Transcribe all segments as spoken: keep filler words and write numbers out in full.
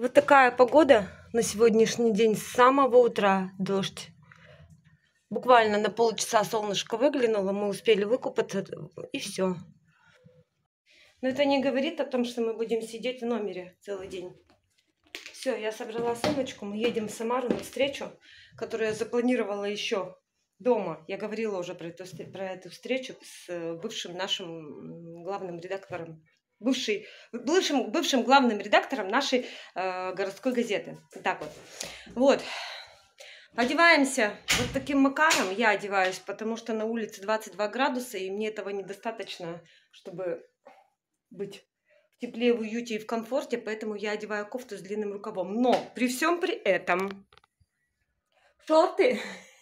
Вот такая погода на сегодняшний день. С самого утра дождь. Буквально на полчаса солнышко выглянуло, мы успели выкупаться, и все. Но это не говорит о том, что мы будем сидеть в номере целый день. Все, я собрала сумочку, мы едем в Самару на встречу, которую я запланировала еще дома. Я говорила уже про эту, про эту встречу с бывшим нашим главным редактором. Бывший, бывшим, бывшим главным редактором нашей э, городской газеты. Так вот. Вот. Одеваемся вот таким макаром. Я одеваюсь, потому что на улице двадцать два градуса, и мне этого недостаточно, чтобы быть в тепле, в уюте и в комфорте. Поэтому я одеваю кофту с длинным рукавом. Но при всем при этом шорты.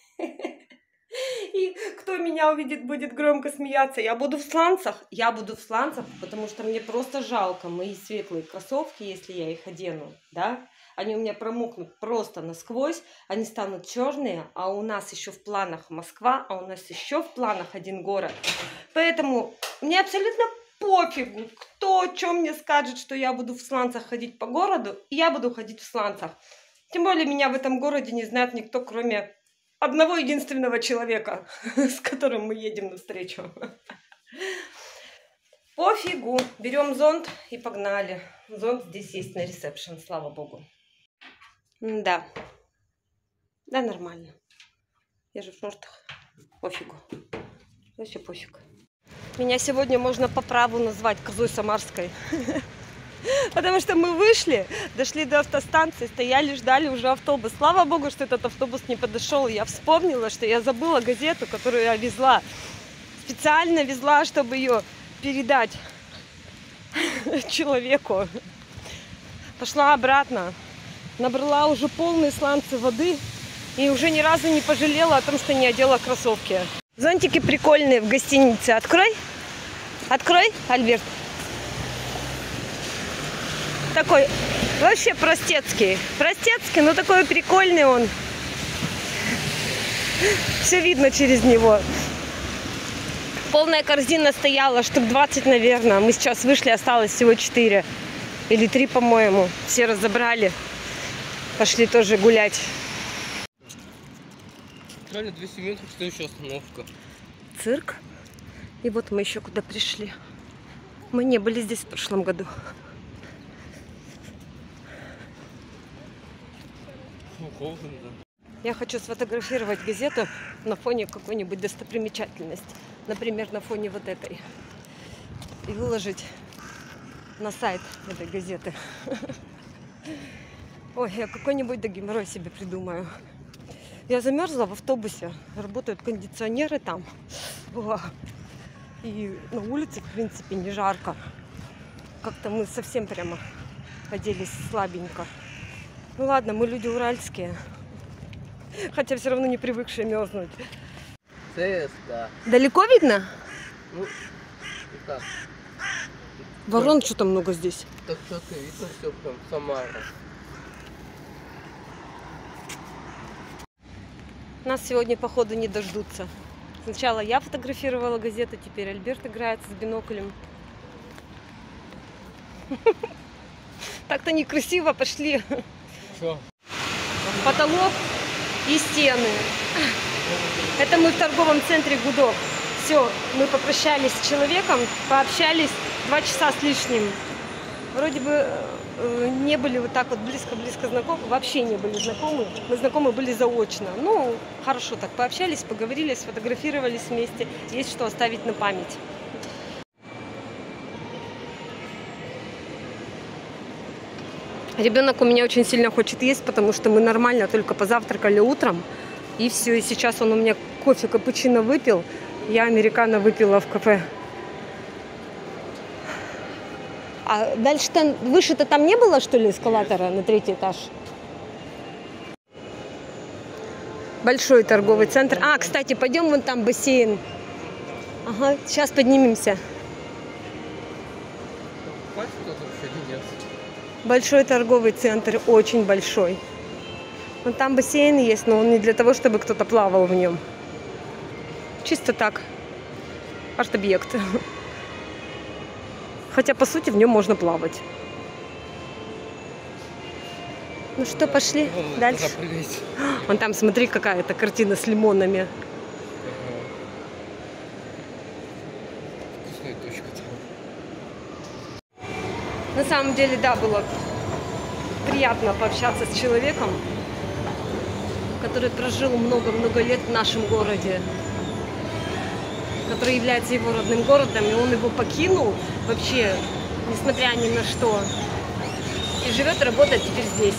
И кто меня увидит, будет громко смеяться. Я буду в сланцах. Я буду в сланцах, потому что мне просто жалко мои светлые кроссовки, если я их одену, да. Они у меня промокнут просто насквозь, они станут черные, а у нас еще в планах Москва, а у нас еще в планах один город. Поэтому мне абсолютно пофигу, кто о чем мне скажет, что я буду в сланцах ходить по городу, и я буду ходить в сланцах. Тем более меня в этом городе не знает никто, кроме одного единственного человека, с которым мы едем навстречу. Пофигу. Берем зонт и погнали. Зонт здесь есть на ресепшн, слава богу. Да. Да, нормально. Я же в шортах. Пофигу. Вообще пофиг. Меня сегодня можно по праву назвать козой самарской. Потому что мы вышли, дошли до автостанции, стояли, ждали уже автобус. Слава богу, что этот автобус не подошел. Я вспомнила, что я забыла газету, которую я везла. Специально везла, чтобы ее передать человеку. Пошла обратно. Набрала уже полные сланцы воды. И уже ни разу не пожалела о том, что не одела кроссовки. Зонтики прикольные в гостинице. Открой. Открой, Альберт. Такой вообще простецкий. Простецкий, но такой прикольный он. Все видно через него. Полная корзина стояла, штук двадцать, наверное. Мы сейчас вышли, осталось всего четыре. Или три, по-моему. Все разобрали. Пошли тоже гулять. Реально двести метров, следующая остановка. Цирк. И вот мы еще куда пришли. Мы не были здесь в прошлом году. Я хочу сфотографировать газету на фоне какой-нибудь достопримечательности. Например, на фоне вот этой. И выложить на сайт этой газеты. Ой, я какой-нибудь да геморрой себе придумаю. Я замерзла в автобусе. Работают кондиционеры там. И на улице, в принципе, не жарко. Как-то мы совсем прямо оделись слабенько. Ну ладно, мы люди уральские. Хотя все равно не привыкшие мерзнуть. ЦСКА. Далеко видно? Ну, как? Ворон что-то много здесь. Так что-то видно все прям Самара. Нас сегодня, походу, не дождутся. Сначала я фотографировала газету, теперь Альберт играет с биноклем. Так-то некрасиво, пошли. Что? Потолок и стены. Это мы в торговом центре Гудок. Все, мы попрощались с человеком, пообщались два часа с лишним. Вроде бы э, не были вот так вот близко-близко знакомы, вообще не были знакомы. Мы знакомы были заочно. Ну, хорошо так, пообщались, поговорили, сфотографировались вместе. Есть что оставить на память. Ребенок у меня очень сильно хочет есть, потому что мы нормально только позавтракали утром. И все, и сейчас он у меня кофе капучино выпил. Я американо выпила в кафе. А дальше-то, выше-то там не было, что ли, эскалатора на третий этаж? Большой торговый центр. А, кстати, пойдем вон там бассейн. Ага, сейчас поднимемся. Большой торговый центр, очень большой. Вон там бассейн есть, но он не для того, чтобы кто-то плавал в нем. Чисто так. Арт-объект. Хотя, по сути, в нем можно плавать. Ну что, пошли Вон, дальше. запрыгать. Вон там, смотри, какая-то картина с лимонами. Ага. Вкусная точка-то. На самом деле, да, было приятно пообщаться с человеком, который прожил много-много лет в нашем городе, который является его родным городом, и он его покинул вообще, несмотря ни на что, и живет и работает теперь здесь.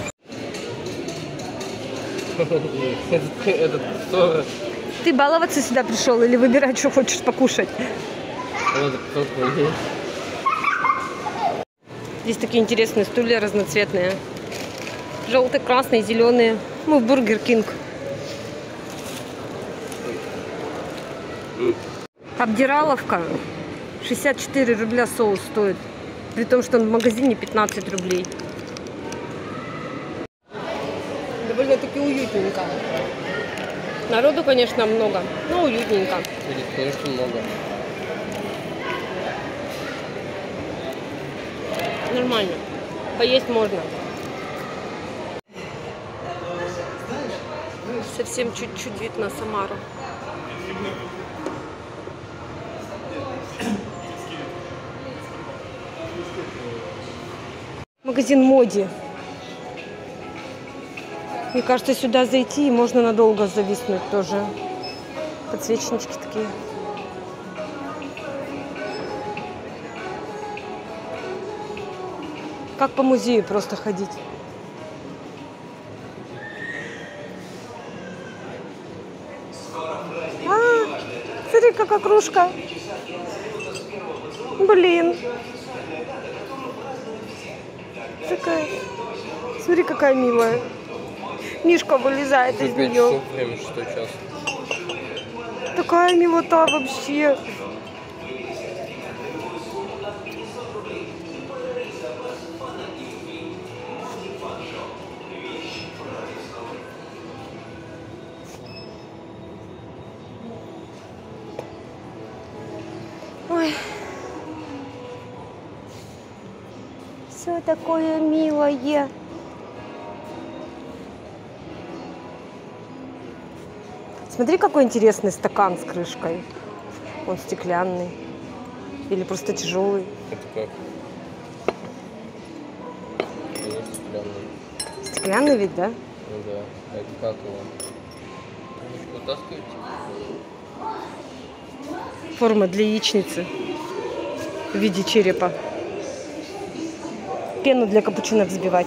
Этот, этот кто? Ты баловаться сюда пришел или выбирать, что хочешь покушать? Вот кто такой? Здесь такие интересные стулья разноцветные. Желтые, красные, зеленые. Мы в Бургер Кинг. Обдираловка. шестьдесят четыре рубля соус стоит. При том, что он в магазине пятнадцать рублей. Довольно-таки уютненько. Народу, конечно, много, но уютненько. Будет, конечно, много. Нормально. Поесть можно. Совсем чуть-чуть вид на Самару. Магазин Моди. Мне кажется, сюда зайти и можно надолго зависнуть тоже. Подсвечнички такие. Как по музею просто ходить. А, смотри, какая кружка. Блин. Такая. Смотри, какая милая. Мишка вылезает из нее. Время шестой час. Такая милота вообще. Ой. Все такое милое. Смотри, какой интересный стакан с крышкой. Он стеклянный. Или просто тяжелый. Это как? Это стеклянный. Стеклянный ведь, да? Ну да. Это как его? Ручку таскаете? Форма для яичницы в виде черепа. Пену для капучино взбивать.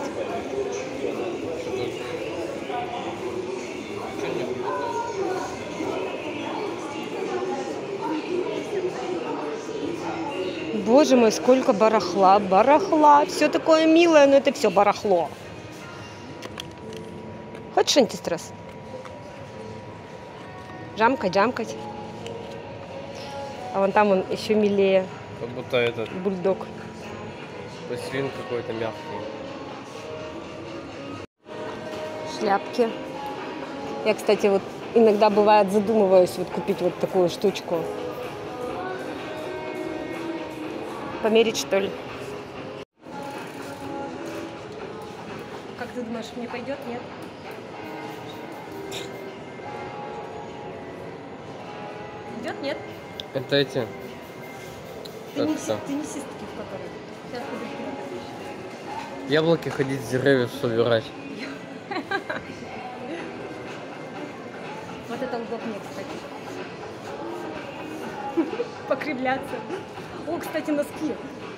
Боже мой, сколько барахла, барахла. Все такое милое, но это все барахло. Хочешь антистресс? Жамкать, жамкать. А вон там он еще милее. Как будто этот Бульдог. пластилин какой-то мягкий. Шляпки. Я, кстати, вот иногда бывает задумываюсь вот купить вот такую штучку. Померить, что ли? Как ты думаешь, мне пойдет, нет? Идет, нет? Это эти. Ты не, Это. ты не систки, в которые. Сейчас подожди. Яблоки ходить с деревьев собирать. Вот это удобнее, кстати. Покривляться. О, кстати, носки.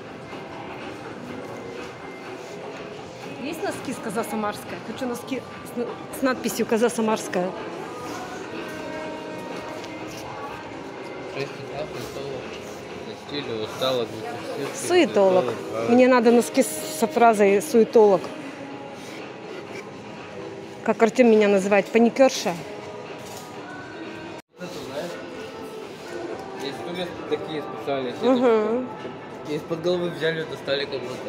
Есть носки с «Коза Самарская»? Хочу носки с, с надписью «Коза Самарская». Устала, Суетолог. Мне надо носки со фразой «суетолог». Как Артем меня называет, паникерша. Есть стулья такие специальные. Угу. Из-под головы взяли, достали как будто.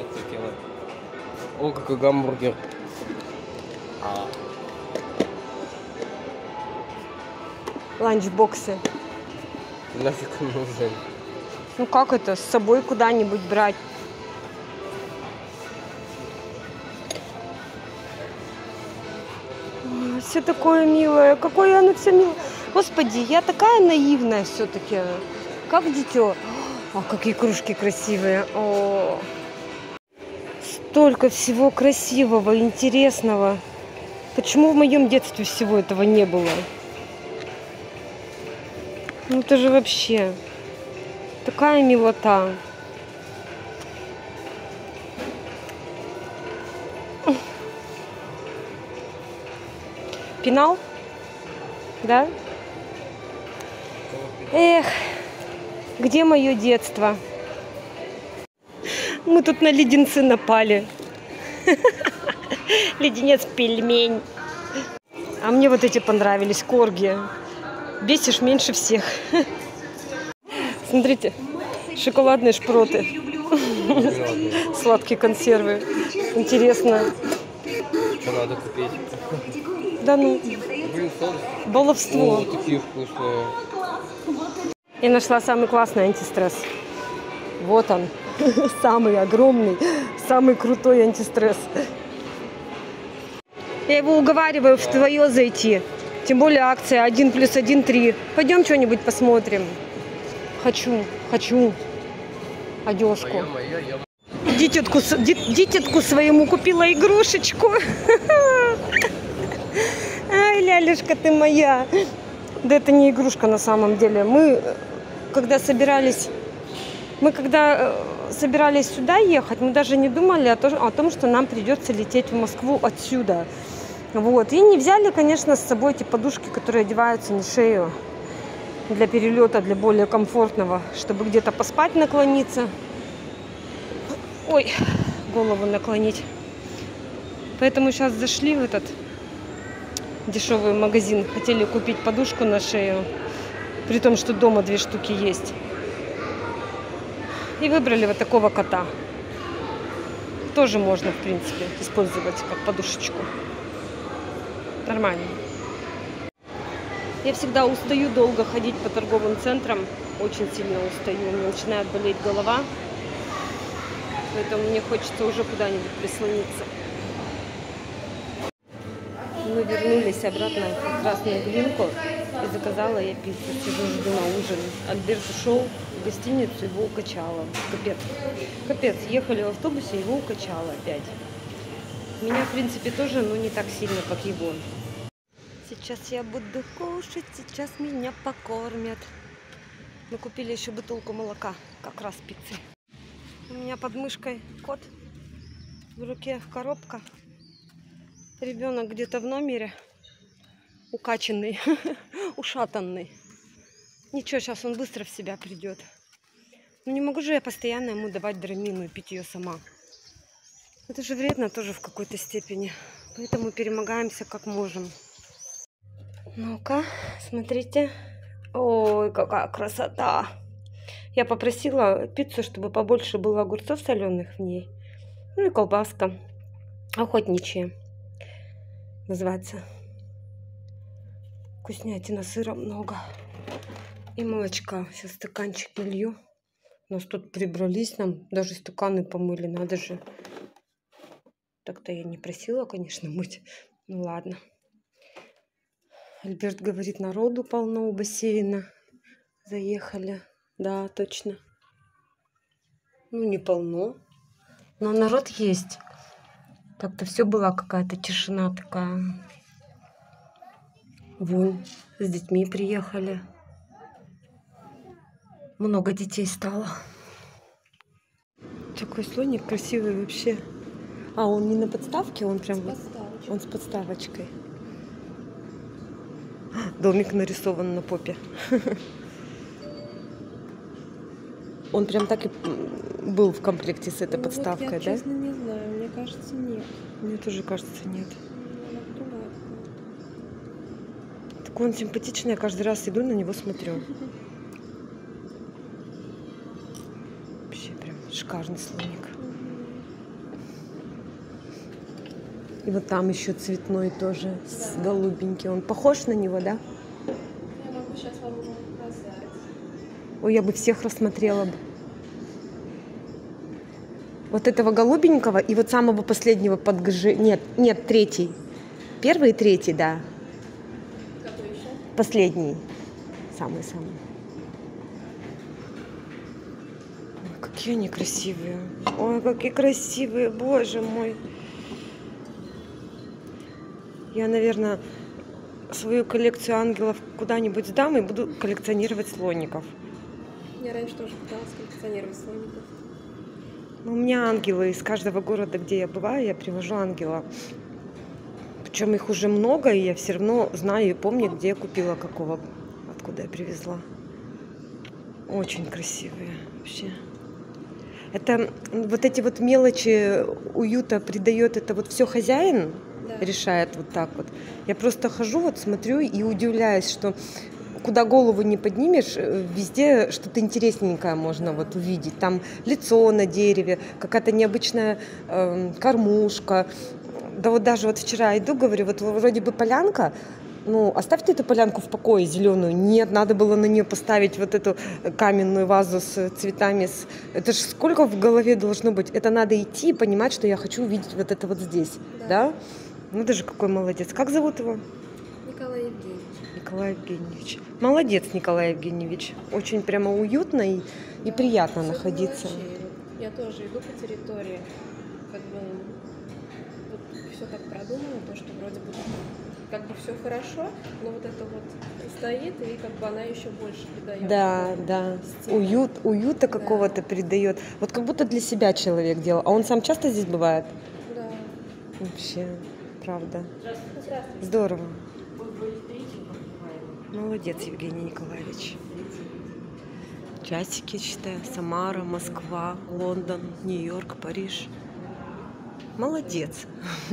О, какой гамбургер. А. Ланчбоксы. Нафиг он нужен? Ну как это? С собой куда-нибудь брать? все такое милое. Какое оно все милое. Господи, я такая наивная все-таки. Как дитё. А какие кружки красивые. О, столько всего красивого, интересного. Почему в моем детстве всего этого не было? Ну это же вообще такая милота. Пенал? Да? Эх, где мое детство? Мы тут на леденцы напали. Леденец пельмень. А мне вот эти понравились, корги. Бесишь меньше всех. Смотрите, шоколадные шпроты. Сладкие консервы. Интересно. Что надо купить? Да ну. Блин, Баловство. О, такие вкусные. Я нашла самый классный антистресс. Вот он. Самый огромный, самый крутой антистресс. Я его уговариваю в твое зайти. Тем более акция один плюс один три. Пойдем что-нибудь посмотрим. Хочу, хочу одежку. Дитятку, дитятку своему купила игрушечку. Ай, лялюшка ты моя. Да это не игрушка на самом деле. Мы, когда собирались, мы когда собирались сюда ехать, мы даже не думали о том, о том, что нам придется лететь в Москву отсюда. Вот. И не взяли, конечно, с собой эти подушки, которые одеваются на шею для перелета, для более комфортного, чтобы где-то поспать, наклониться. Ой, голову наклонить. Поэтому сейчас зашли в этот дешевый магазин. Хотели купить подушку на шею, при том, что дома две штуки есть. И выбрали вот такого кота. Тоже можно, в принципе, использовать как подушечку. Нормально. Я всегда устаю долго ходить по торговым центрам. Очень сильно устаю. У меня начинает болеть голова. Поэтому мне хочется уже куда-нибудь прислониться. Мы вернулись обратно в Красную Глинку. И заказала я пиццу. Сижу, жду на ужин. Альберт ушел в гостиницу, его укачало. Капец. Капец. Ехали в автобусе, его укачало опять. Меня, в принципе, тоже, но не так сильно, как его. Сейчас я буду кушать, сейчас меня покормят. Мы купили еще бутылку молока, как раз пиццы. У меня под мышкой кот, в руке коробка. Ребенок где-то в номере, укачанный, ушатанный. Ничего, сейчас он быстро в себя придет. Но не могу же я постоянно ему давать драмину и пить ее сама. Это же вредно тоже в какой-то степени. Поэтому перемогаемся как можем. Ну-ка, смотрите. Ой, какая красота. Я попросила пиццу, чтобы побольше было огурцов соленых в ней. Ну и колбаска. Охотничья. Называется. Вкуснятина, сыра много. И молочка. Сейчас стаканчик налью. У нас тут прибрались, нам даже стаканы помыли. Надо же. Так-то я не просила, конечно, мыть. Ну ладно. Альберт говорит, народу полно у бассейна. Заехали. Да, точно. Ну, не полно. Но народ есть. Так-то все была какая-то тишина такая. Вон, с детьми приехали. Много детей стало. Такой слоник красивый вообще. А, он не на подставке, он прям... С он с подставочкой. Домик нарисован на попе. Он прям так и был в комплекте с этой ну, подставкой, вот я, да? Честно, не знаю. Мне кажется, нет. Мне тоже кажется, нет. Такой он симпатичный. Я каждый раз иду на него смотрю. Вообще прям шикарный слоник. И вот там еще цветной тоже, с голубеньким. Он похож на него, да? Я могу сейчас вам его показать. Ой, я бы всех рассмотрела бы. Вот этого голубенького и вот самого последнего под ГЖ. Нет, нет, третий. Первый и третий, да. Последний. Самый-самый. Ой, какие они красивые. Ой, какие красивые, боже мой. Я, наверное, свою коллекцию ангелов куда-нибудь сдам и буду коллекционировать слоников. Я раньше тоже пыталась коллекционировать слоников. Но у меня ангелы из каждого города, где я бываю, я привожу ангела. Причем их уже много, и я все равно знаю и помню, где я купила какого, откуда я привезла. Очень красивые вообще. Это вот эти вот мелочи уюта придает, это вот все хозяин Да. решает вот так вот. Я просто хожу, вот смотрю и удивляюсь, что куда голову не поднимешь, везде что-то интересненькое можно вот увидеть. Там лицо на дереве, какая-то необычная э, кормушка. Да вот даже вот вчера иду, говорю, вот вроде бы полянка, ну, оставьте эту полянку в покое, зеленую. Нет, надо было на нее поставить вот эту каменную вазу с цветами. С... Это же сколько в голове должно быть? Это надо идти и понимать, что я хочу увидеть вот это вот здесь. Да? Да? Ну, даже какой молодец. Как зовут его? Николай Евгеньевич. Николай Евгеньевич. Молодец, Николай Евгеньевич. Очень прямо уютно и, и Да, приятно всё находиться. мелочей. Я тоже иду по территории, как бы вот все так продумано, то, что вроде бы как бы все хорошо, но вот это вот стоит, и как бы она еще больше придает. Да, да. стиля. Уют, уюта Да. какого-то придает. Вот как будто для себя человек делал. А он сам часто здесь бывает? Да. Вообще, правда. Здравствуйте. Здорово. Молодец, Евгений Николаевич. Часики читаю. Самара, Москва, Лондон, Нью-Йорк, Париж. Молодец.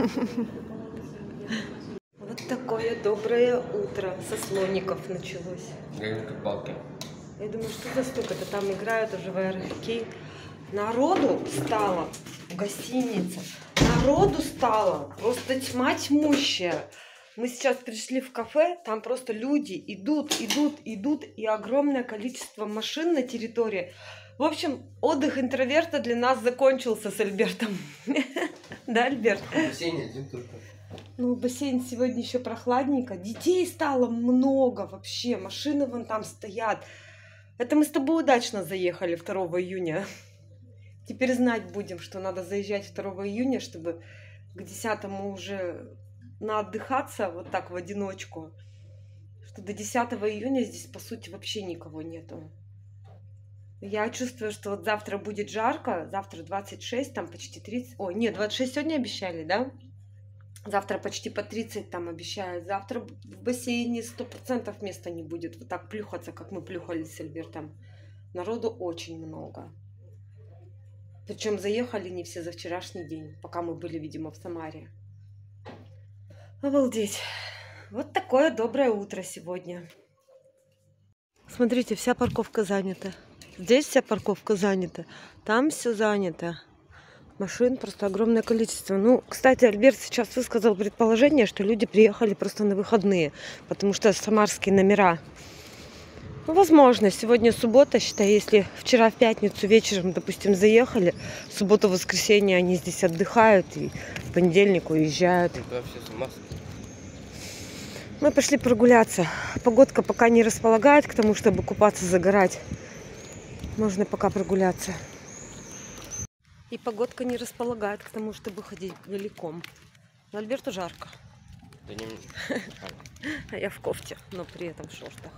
Вот такое доброе утро со слоников началось. Елки-палки. Я думаю, что за стук-то там играют уже в аэрохоккей. Народу стало в гостинице. Народу стало просто тьма тьмущая. Мы сейчас пришли в кафе, там просто люди идут, идут, идут, и огромное количество машин на территории. В общем, отдых интроверта для нас закончился с Альбертом. Да, Альберт? Бассейн один только. Ну, бассейн сегодня еще прохладненько. Детей стало много вообще. Машины вон там стоят. Это мы с тобой удачно заехали второго июня. Теперь знать будем, что надо заезжать второго июня, чтобы к десятому уже наотдыхаться вот так в одиночку. Что до десятого июня здесь, по сути, вообще никого нету. Я чувствую, что вот завтра будет жарко. Завтра двадцать шесть, там почти тридцать. Ой, нет, двадцать шесть сегодня обещали, да? Завтра почти по тридцать там обещают. Завтра в бассейне сто процентов места не будет. Вот так плюхаться, как мы плюхались с Альбертом. Народу очень много. Причем заехали не все за вчерашний день, пока мы были, видимо, в Самаре. Обалдеть. Вот такое доброе утро сегодня. Смотрите, вся парковка занята. Здесь вся парковка занята. Там все занято. Машин просто огромное количество. Ну, кстати, Альберт сейчас высказал предположение, что люди приехали просто на выходные, потому что самарские номера. Ну, возможно, сегодня суббота, считай, если вчера в пятницу вечером, допустим, заехали, в субботу-воскресенье они здесь отдыхают и в понедельник уезжают. Это вообще с ума сойти. Мы пошли прогуляться. Погодка пока не располагает к тому, чтобы купаться, загорать. Можно пока прогуляться. И погодка не располагает к тому, чтобы ходить голиком. Но Альберту жарко. Да не... А я в кофте, но при этом в шортах.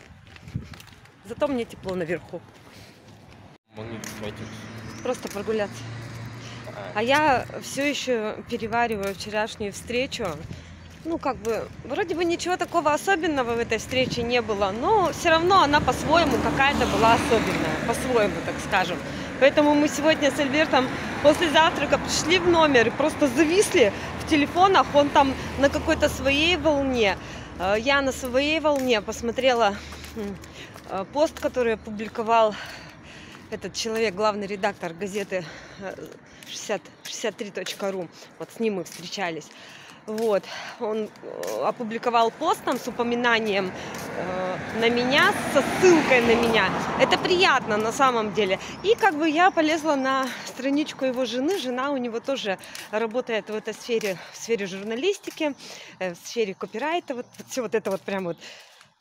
Зато мне тепло наверху. Могли схватить. Просто прогуляться. А, А я все еще перевариваю вчерашнюю встречу. Ну, как бы, вроде бы ничего такого особенного в этой встрече не было, но все равно она по-своему какая-то была особенная, по-своему, так скажем. Поэтому мы сегодня с Альбертом после завтрака пришли в номер и просто зависли в телефонах. Он там на какой-то своей волне, я на своей волне. Посмотрела пост, который опубликовал этот человек, главный редактор газеты шестьдесят три точка ру. Вот с ним мы встречались. Вот, он опубликовал пост там с упоминанием э, на меня, со ссылкой на меня. Это приятно на самом деле. И как бы я полезла на страничку его жены. Жена у него тоже работает в этой сфере, в сфере журналистики, э, в сфере копирайта. Вот, вот все вот это вот прям вот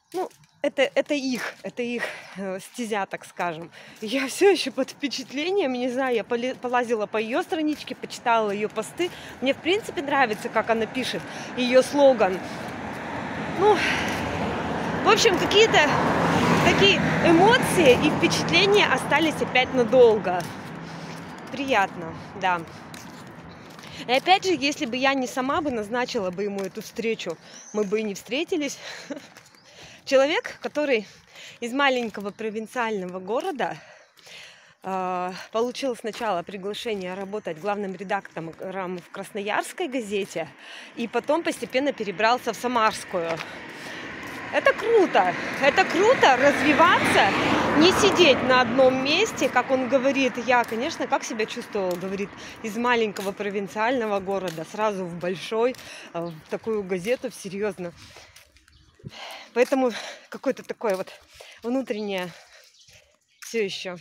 Ну, это, это их, это их э, стезя, так скажем. Я все еще под впечатлением, не знаю, я поли- полазила по ее страничке, почитала ее посты. Мне, в принципе, нравится, как она пишет, ее слоган. Ну, в общем, какие-то такие эмоции и впечатления остались опять надолго. Приятно, да. И опять же, если бы я не сама бы назначила бы ему эту встречу, мы бы и не встретились. Человек, который из маленького провинциального города э, получил сначала приглашение работать главным редактором в Красноярской газете, и потом постепенно перебрался в Самарскую. Это круто, это круто развиваться, не сидеть на одном месте, как он говорит. Я, конечно, как себя чувствовала, говорит, из маленького провинциального города сразу в большой, в такую газету, серьезно. Поэтому какое-то такое вот внутреннее все еще,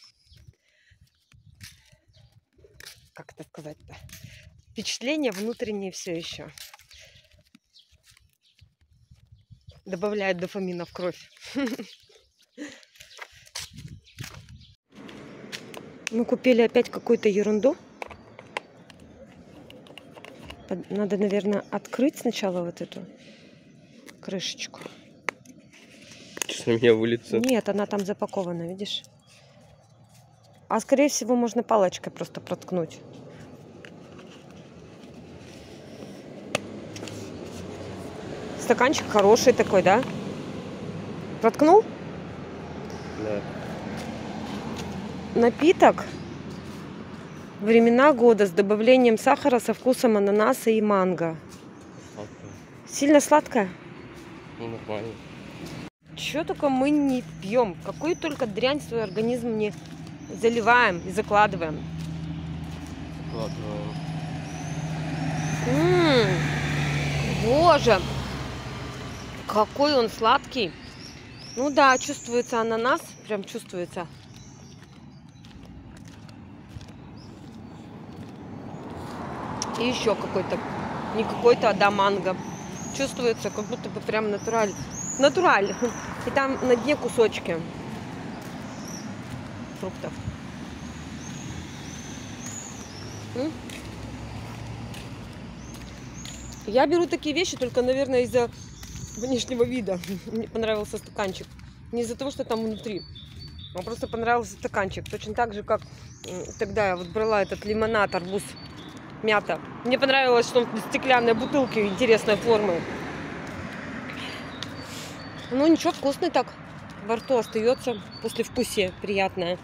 как это сказать-то, впечатление внутреннее все еще добавляет дофамина в кровь. Мы купили опять какую-то ерунду. Надо, наверное, открыть сначала вот эту крышечку. Что у меня выльется? Нет, она там запакована, видишь? А скорее всего можно палочкой просто проткнуть. Стаканчик хороший такой, да? Проткнул? Да. Напиток времена года с добавлением сахара со вкусом ананаса и манго. Сладкое. Сильно сладкое? Ну, нормально. Чего только мы не пьем. Какую только дрянь в свой организм не заливаем и закладываем. Закладываем. М-м-м. Боже! Какой он сладкий. Ну да, чувствуется ананас. Прям чувствуется. И еще какой-то. Не какой-то, а да, манго. Чувствуется, как будто бы прям натураль. Натураль. И там на дне кусочки фруктов. М? Я беру такие вещи только, наверное, из-за внешнего вида. Мне понравился стаканчик. Не из-за того, что там внутри. А просто понравился стаканчик. Точно так же, как тогда я вот брала этот лимонад, арбуз, мята. Мне понравилось, что он в стеклянной бутылке интересной формы. Ну ничего, вкусный так. Во рту остается послевкусие приятное.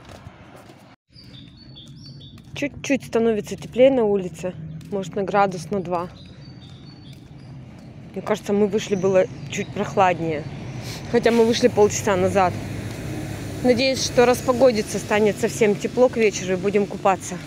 Чуть-чуть становится теплее на улице. Может, на градус, на два. Мне кажется, мы вышли, было чуть прохладнее. Хотя мы вышли полчаса назад. Надеюсь, что распогодится, станет совсем тепло к вечеру и будем купаться.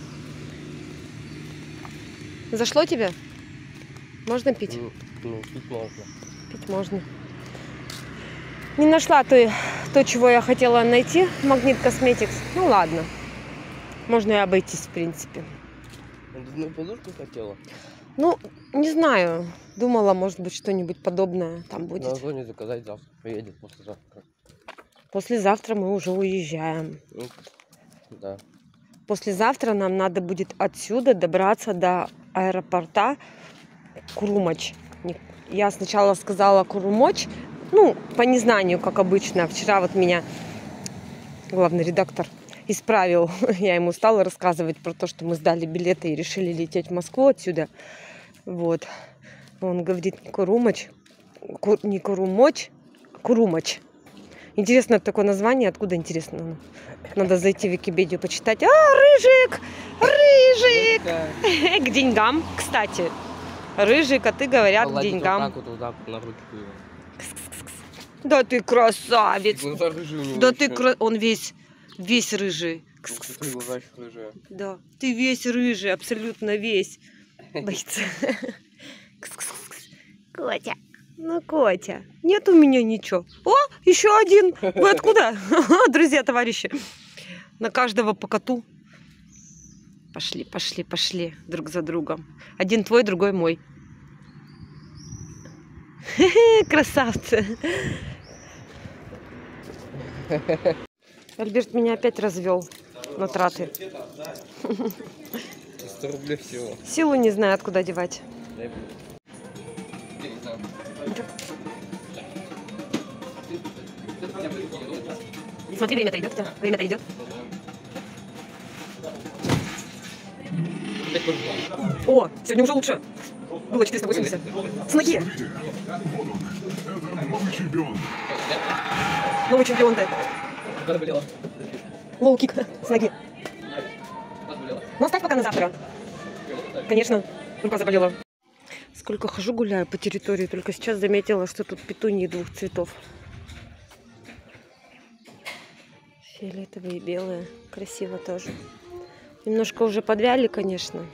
Зашло тебе? Можно пить? Ну, ну пить можно. Пить можно. Не нашла то, то, чего я хотела найти в Магнит Косметикс. Ну ладно. Можно и обойтись, в принципе. Ну, подушку хотела? Ну, не знаю. Думала, может быть, что-нибудь подобное там будет. На Озоне заказать завтра. Поедет послезавтра. Послезавтра мы уже уезжаем. Ну, да. Послезавтра нам надо будет отсюда добраться до аэропорта Курумач. Я сначала сказала Курумоч, ну, по незнанию, как обычно. Вчера вот меня главный редактор исправил. Я ему стала рассказывать про то, что мы сдали билеты и решили лететь в Москву отсюда. Вот. Он говорит, не Курумач, Ку, не Курумоч, а Курумач. Интересно такое название. Откуда, интересно? Надо зайти в Википедию почитать. А, Рыжик! Рыжик! К деньгам, кстати. Рыжие коты говорят к деньгам. Вот так вот, вот так вот на ручку его. Да ты красавец! Глаза рыжие у него. Да ты кра... Он весь, весь рыжий. Глаза еще рыжие. Да, ты весь рыжий, абсолютно весь. Боится. Котя. Ну, Котя, нет у меня ничего. О, еще один. Вы откуда? Друзья, товарищи. На каждого по коту. Пошли, пошли, пошли друг за другом. Один твой, другой мой. Красавцы. Альберт меня опять развел на траты. сто рублей всего. Силу не знаю, откуда девать. Смотри, время-то идет. Время-то идет. О, сегодня уже лучше. Было четыреста восемьдесят. С ноги. Новый чемпион. Новый чемпион, да. Лоу-кик с ноги. Ну, оставь пока на завтра. Конечно, рука заболела. Сколько хожу, гуляю по территории, только сейчас заметила, что тут петунии двух цветов. Фиолетовые и белые. Красиво тоже. Немножко уже подвяли, конечно.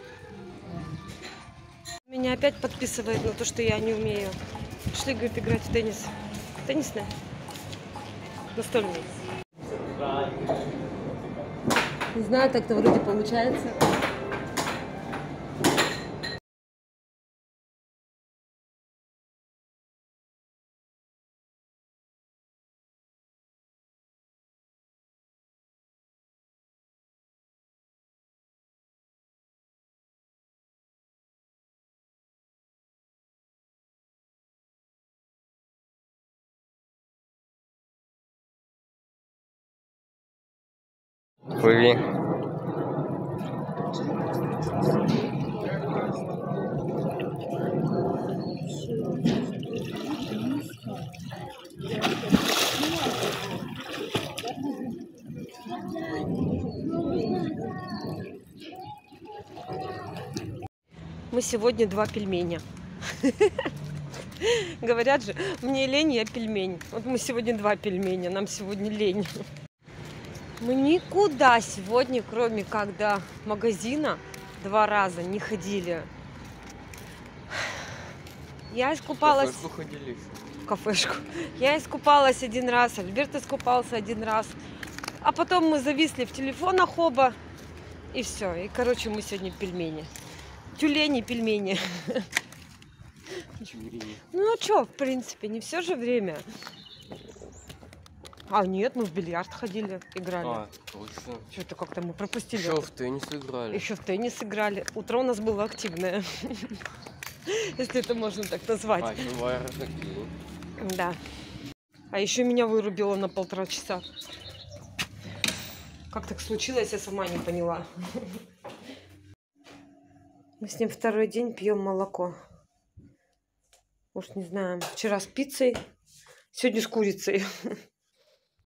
Меня опять подписывает на то, что я не умею. Шли, говорит, играть в теннис. Теннисная? Настольный. Не знаю, так-то вроде получается. Плыви. Мы сегодня два пельменя. Говорят же, мне лень, я пельмень. Вот мы сегодня два пельменя, нам сегодня лень. Мы никуда сегодня, кроме как до магазина, два раза не ходили. Я искупалась... В кафешку ходили. В кафешку. Я искупалась один раз, Альберт искупался один раз. А потом мы зависли в телефонах оба. И все. И, короче, мы сегодня пельмени. Тюлени, пельмени. Ну, а что, в принципе, не все же время. А, нет, мы в бильярд ходили, играли. А, точно. Что-то как-то мы пропустили. Еще в теннис играли. Еще в теннис играли. Утро у нас было активное. Если это можно так назвать. А, еще в аэрохоккей. Да. А еще меня вырубило на полтора часа. Как так случилось, я сама не поняла. Мы с ним второй день пьем молоко. Уж не знаю, вчера с пиццей, сегодня с курицей.